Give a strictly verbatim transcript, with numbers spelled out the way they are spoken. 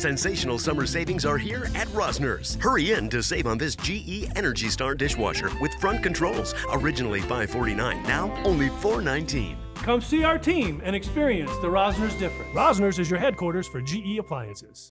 Sensational summer savings are here at Rosner's. Hurry in to save on this G E Energy Star dishwasher with front controls. Originally five forty-nine, now only four nineteen. Come see our team and experience the Rosner's difference. Rosner's is your headquarters for G E appliances.